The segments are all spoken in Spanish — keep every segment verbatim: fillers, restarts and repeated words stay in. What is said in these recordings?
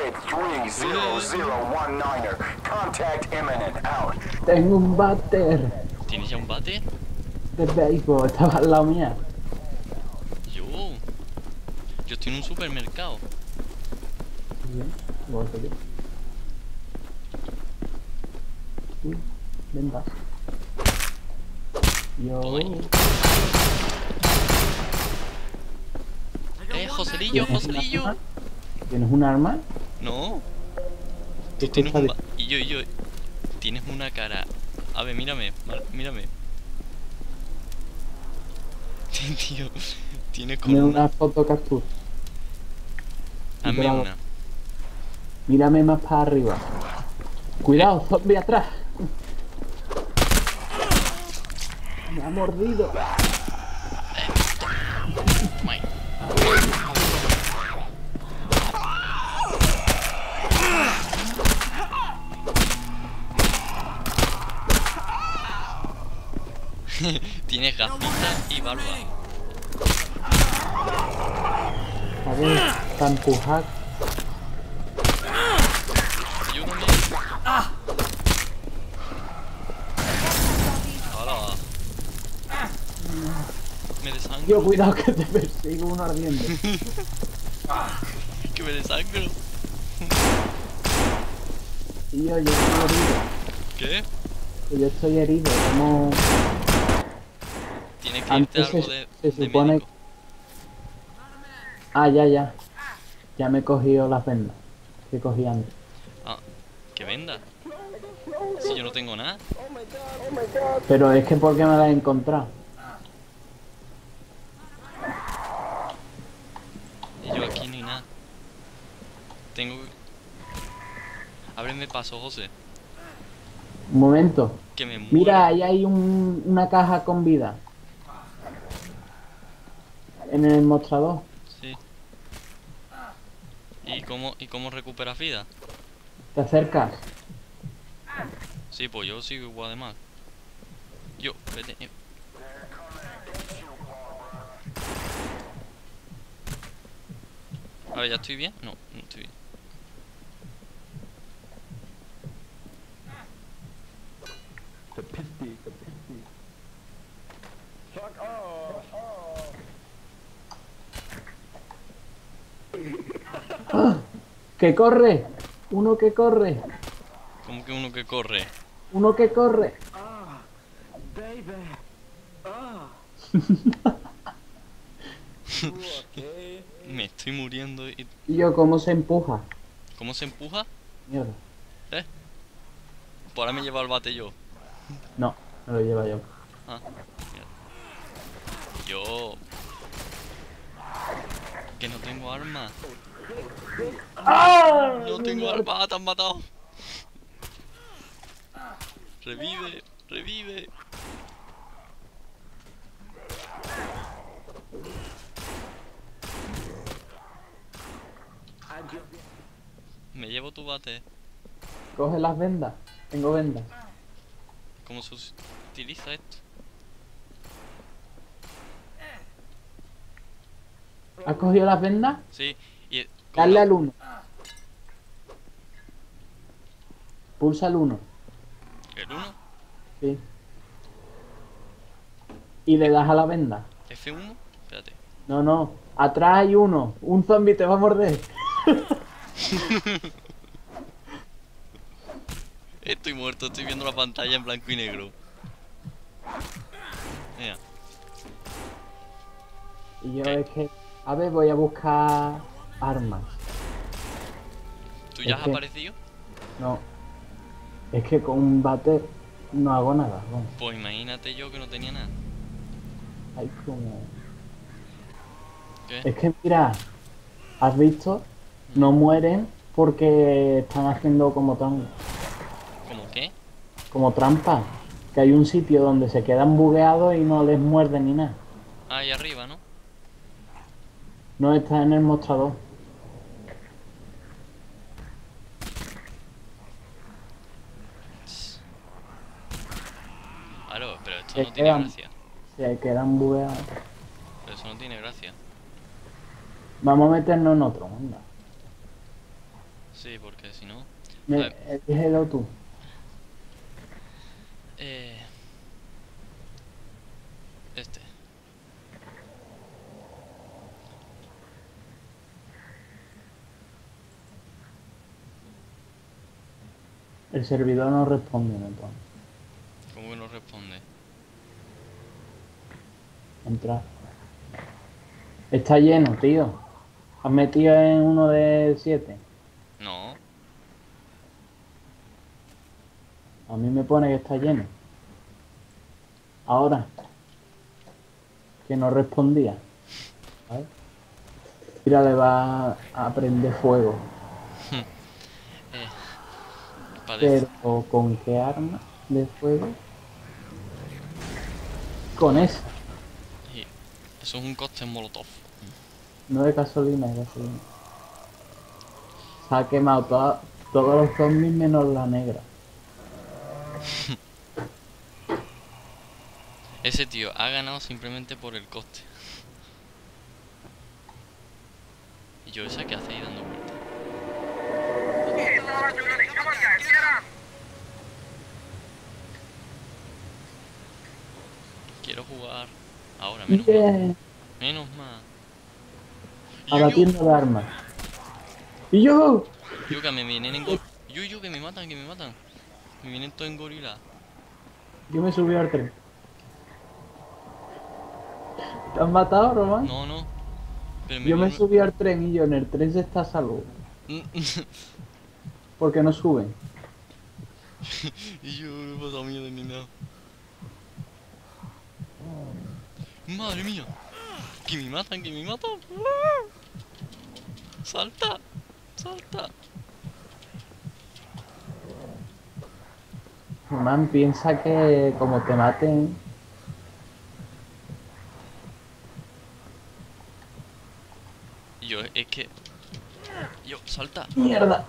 Target three zero zero one niner. Contact imminent. Out. Tengo un váter ¿Tienes ya un bate? de béisbol, estaba al lado mía. Yo. Yo estoy en un supermercado. Bien, voy a seguir. Uy, ventas. Yo... Toma ahí. Eh, Joselillo, ¿Tienes Joselillo. un arma? ¿Tienes un arma? No. ¿Qué Tú tienes cosa un de- ba- Y yo, y yo. Tienes una cara. A ver, mírame. Mar- Mírame. Tío. Tienes como Dame una. una foto captura. Hazme bravo. una. Mírame más para arriba. Cuidado, zombie atrás. Me ha mordido. Mike. Tienes gafitas y barba. A ver, para empujar. Ayúdame. Hola. Me desangro. Tío, cuidado que te persigo uno ardiendo. Que me desangro. Tío, yo estoy herido. ¿Qué? Yo estoy herido. Como... Tienes que irte Antes algo se, de, se de supone... médico. Ah, ya, ya. Ya me he cogido las vendas que cogí antes. Ah, que venda. Si yo no tengo nada. Pero es que ¿por qué me las he encontrado? Y yo aquí ni nada. Tengo que... Ábreme paso, José. Un momento. Que me muero. Mira, ahí hay un- una caja con vida. En el mostrador. Sí. ¿Y cómo, ¿Y cómo recuperas vida? ¿Te acercas? Sí, pues yo sigo igual de mal. Yo, vete. eh. A ver, ¿ya estoy bien? No, no estoy bien. ¡Ah! ¡Que corre! Uno que corre. ¿Cómo que uno que corre? Uno que corre. Me estoy muriendo y... Y yo, ¿cómo se empuja? ¿Cómo se empuja? Mierda. ¿Eh? Por ahora me lleva el bate yo. No, me lo lleva yo. Ah, mira. Yo... Que no tengo arma. ¡Ah! No tengo arma, te han matado. Revive, revive. Me llevo tu bate. Coge las vendas. Tengo vendas. ¿Cómo se us- utiliza esto? ¿Has cogido las vendas? Sí, y... ¿cómo Dale lo- al uno. Pulsa el uno. ¿El uno? Sí. Y le das a la venda. ¿F uno? Espérate. No, no. Atrás hay uno. Un zombie te va a morder. Estoy muerto, estoy viendo la pantalla en blanco y negro. Mira, Y yo ¿Qué? es que... A ver, voy a buscar armas. ¿tú ya Es has que- aparecido? No. Es que con un bate no hago nada. Bueno, Pues imagínate yo que no tenía nada. hay como... ¿Qué? Es que mira, ¿has visto? No mueren porque están haciendo como tram- ¿Cómo qué? como trampa. Que hay un sitio donde se quedan bugueados y no les muerden ni nada. Ah, ahí arriba, ¿no? No está en el mostrador. Claro, pero esto Se no tiene quedan, gracia. se quedan bugueados. Pero eso no tiene gracia. Vamos a meternos en otro, anda. Sí, porque si no... Me, A ver. elígelo tú. Eh... Este. El servidor no responde, me pone. ¿Cómo que no responde? Entrar. Está lleno, tío. ¿Has metido en uno de siete? No. A mí me pone que está lleno. Ahora. Que no respondía. ¿Vale? Mira, le va a prender fuego. Eh... Parece... Pero ¿con qué arma de fuego? Con esa. Sí. Eso es un cóctel molotov. No de gasolina, de gasolina. Se ha quemado toda- todos los zombies menos la negra. Ese tío ha ganado simplemente por el coste. Y yo esa que hace ahí dando vueltas. Quiero jugar ahora, menos mal. Bien. Menos mal. A Yo, la yo, tienda de armas. ¡Y yo! yo que me vienen en gor... Yo, yo que me matan, que me matan. Me vienen todos en gorila. Yo me subí al tren. ¿Te has matado, Román? No, no. Pero me Yo me vienen... subí al tren y yo en el tren se está a salvo. Porque no suben. Y yo no he pasado miedo ni nada. Madre mía. Que me matan, que me matan. Salta. Salta. Román piensa que como te maten... Y yo, es que... Yo, salta. ¡Mierda!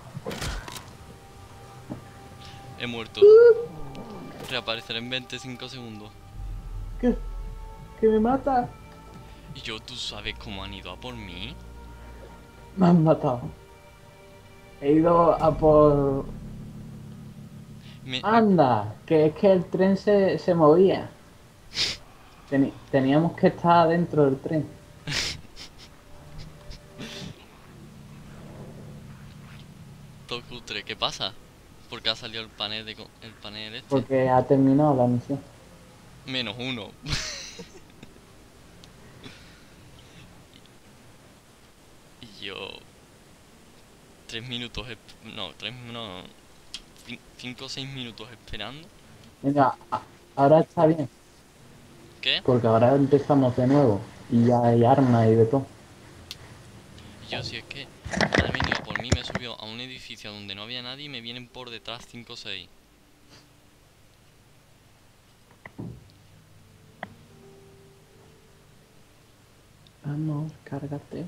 He muerto. Reapareceré en veinticinco segundos. ¿Qué? ¿Que me mata? Y yo, ¿tú sabes cómo han ido a por mí? Me han matado. He ido a por... Me... Anda, que es que el tren se, se movía. Teni- teníamos que estar dentro del tren. Todo cutre, ¿qué pasa? ¿Por qué ha salido el panel de co- el panel este? Porque ha terminado la misión. Menos uno. Y yo... Tres minutos... esp- No, tres... No... cin- Cinco o seis minutos esperando. Venga, a- ahora está bien. ¿Qué? Porque ahora empezamos de nuevo. Y ya hay armas y de todo. Y yo, si es que... Han venido a por mí, me he subido a un edificio donde no había nadie y me vienen por detrás cinco o seis. Vamos, cárgate.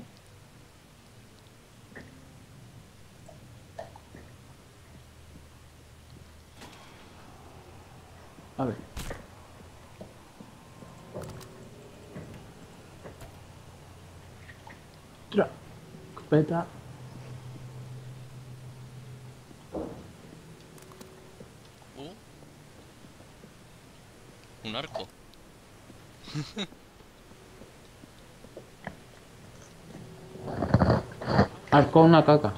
A ver. Tra. Escopeta. Uh. Un arco. Arco una caca.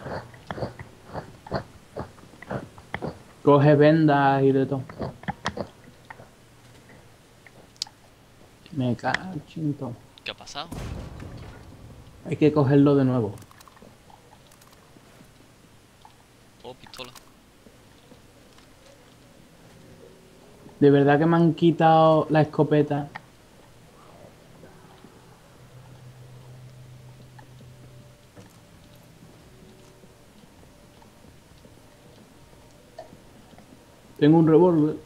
Coge vendas y de todo. Me cago en todo. ¿Qué ha pasado? Hay que cogerlo de nuevo. Oh, pistola. De verdad que me han quitado la escopeta. Tengo un revólver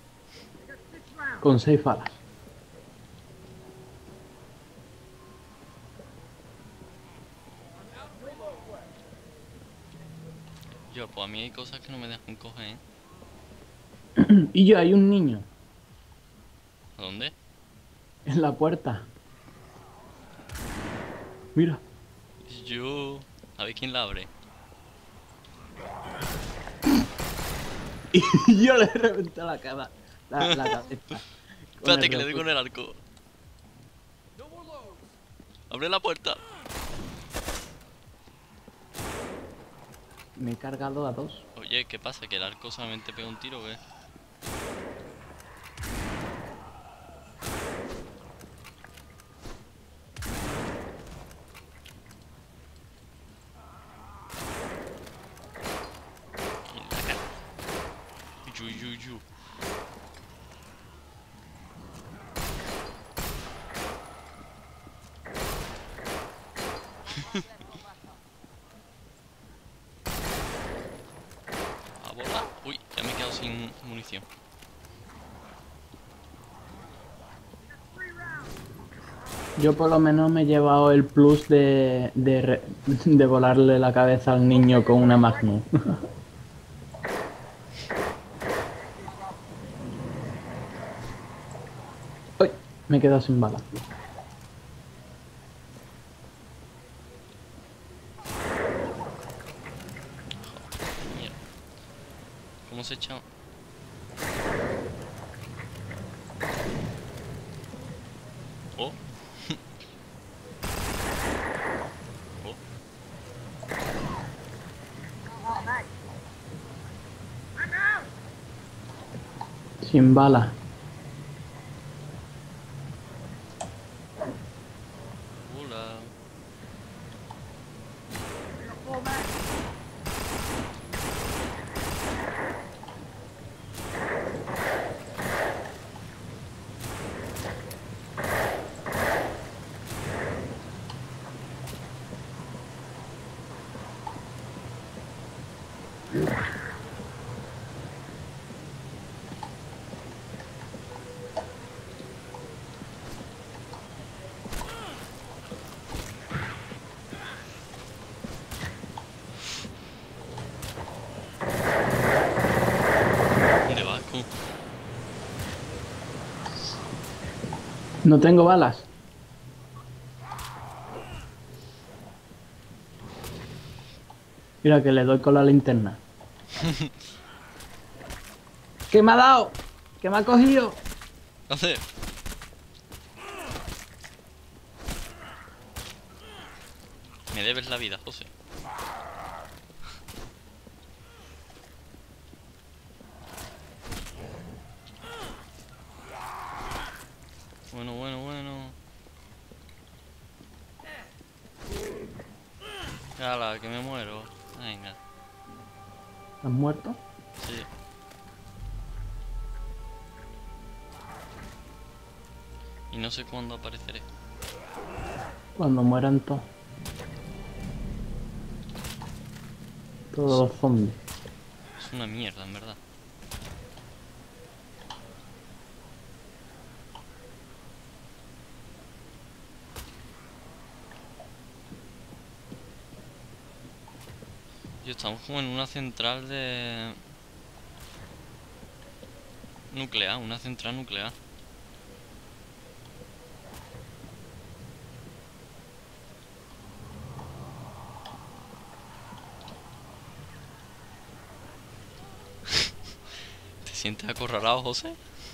con seis balas. Yo, pues a mí hay cosas que no me dejan coger, ¿eh? Y yo, hay un niño ¿A dónde? en la puerta. Mira, Y yo... A ver quién la abre. Y yo le reventé la cara. La, la cabeza. con Espérate el que le doy refugio. con el arco. Abre la puerta. Me he cargado a dos. Oye, ¿qué pasa? ¿Que el arco solamente pega un tiro o qué? En la cara. Yu, yu, yu. A volar. Uy, ya me he quedado sin munición. Yo por lo menos me he llevado el plus de, de, re- de volarle la cabeza al niño con una Magnum. Uy, me he quedado sin balas. Mierda. ¿Cómo se echa? Oh. Oh. Sin balas. Hola. ¿Dónde vas, cu? No tengo balas. Mira que le doy con la linterna. ¿Qué me ha dado? ¿Qué me ha cogido? ¿Hace? Me debes la vida, José. Bueno, bueno, bueno. Hala, que me muero. Venga. ¿Has muerto? Sí. Y no sé cuándo apareceré. Cuando mueran todos. Todos los zombies. Es una mierda, en verdad. Yo estamos como en una central de... nuclear, una central nuclear. ¿Te sientes acorralado, José?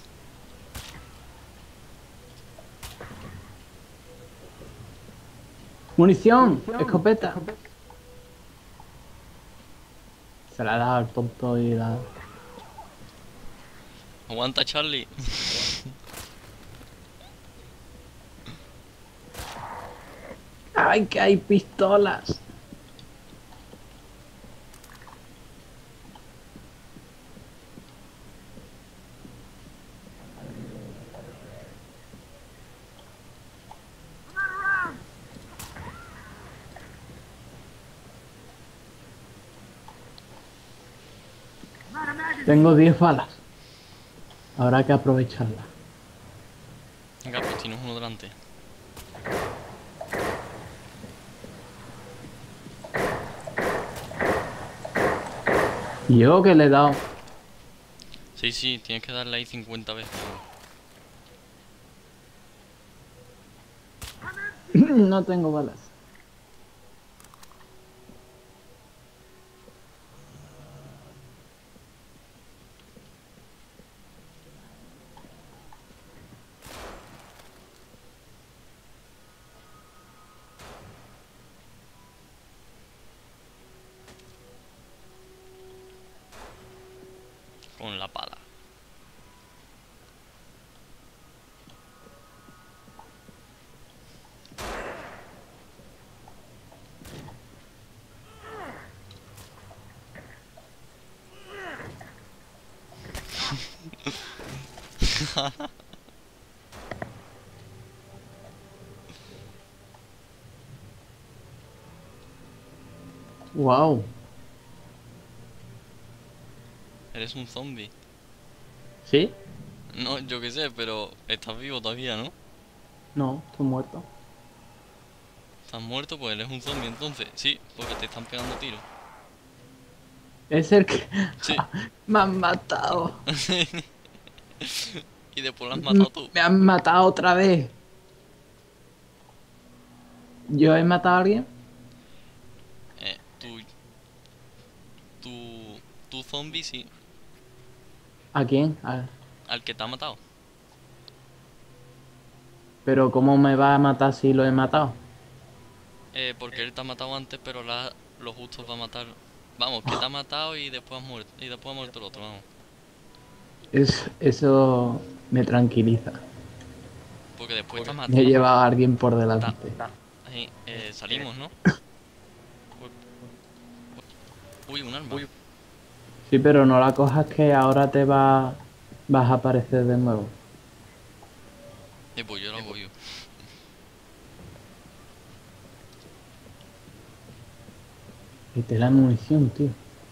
¡Munición! ¡Escopeta! Se la ha dado al tonto y la... Aguanta, Charlie. ¡Ay, que hay pistolas! Tengo diez balas. Habrá que aprovecharlas. Venga, pues tienes uno delante. ¿Y yo que le he dado? Sí, sí, tienes que darle ahí cincuenta veces. No tengo balas. con la pala. Wow. Eres un zombie. ¿Sí? No, yo qué sé, pero estás vivo todavía, ¿no? No, estoy muerto. Estás muerto, pues eres un zombie entonces. Sí, porque te están pegando tiros. Es el que... Sí. Me han matado. Y después lo has matado tú. Me han matado otra vez. ¿Yo he matado a alguien? Eh, tú... Tu... Tu zombie, sí. ¿A quién? A- Al que te ha matado. Pero ¿cómo me va a matar si lo he matado? Eh, porque él te ha matado antes, pero la, lo justo va a matar. Vamos, que te ha matado y después has muerto. Y después ha muerto el otro, vamos. Es, eso me tranquiliza. Porque después te ha Me he matado. llevado a alguien por delante. Ahí, eh, salimos, ¿no? Uy, un arma. Sí, pero no la cojas que ahora te va, vas a aparecer de nuevo. Eh, pues yo lo hago yo. Y te la munición, tío.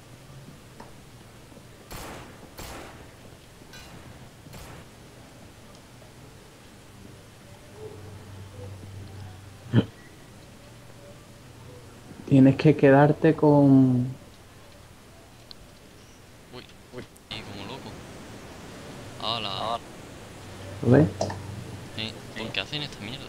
Tienes que quedarte con... Uy, uy. Y como loco. ¡Hala! ¿Lo ves? Eh, ¿por qué hacen esta mierda?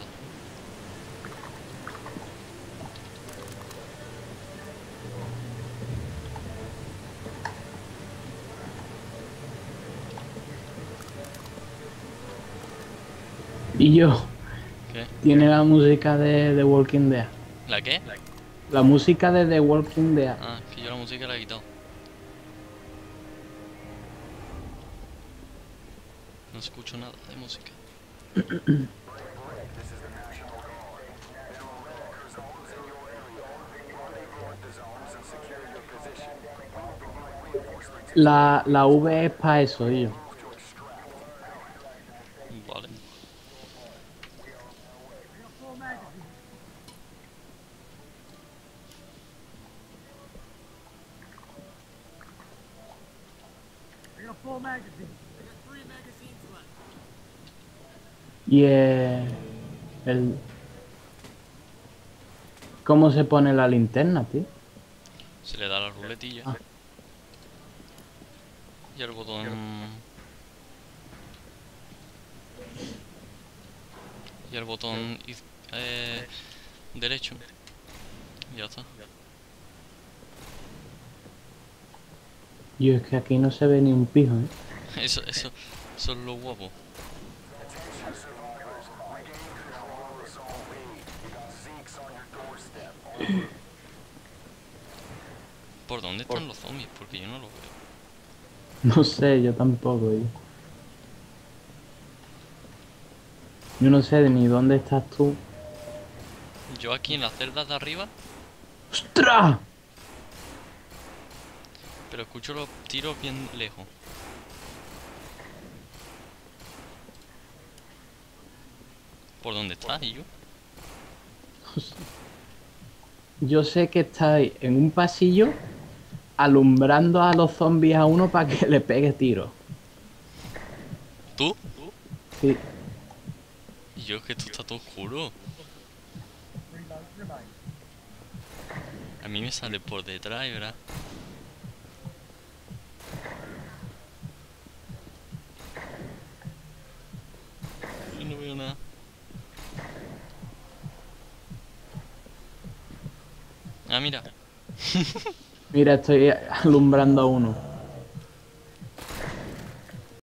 Y yo, ¿Qué? tiene la música de The Walking Dead. ¿La qué? La música de The Walking Dead. Ah, que yo la música la he quitado. No escucho nada de música. La, la V es para eso, yo. Vale. Y eh, el... ¿Cómo se pone la linterna, tío? Se le da la ruletilla. Ah. Y el botón... Y el botón... iz- Eh, derecho. Ya está. Yo es que aquí no se ve ni un pijo, ¿eh? Eso, eso, eso es lo guapo. ¿Por dónde están los zombies? Porque yo no los veo. No sé, yo tampoco, yo. Yo no sé ni dónde estás tú. Yo aquí en las celdas de arriba, ¡Ostras! pero escucho los tiros bien lejos. ¿Por dónde estás, y yo? Yo sé que estáis en un pasillo alumbrando a los zombies a uno para que le pegue tiro. ¿Tú? Sí. Y yo es que esto está todo oscuro. A mí me sale por detrás, ¿verdad? Yo no veo nada. Ah, mira. Mira, estoy alumbrando a uno.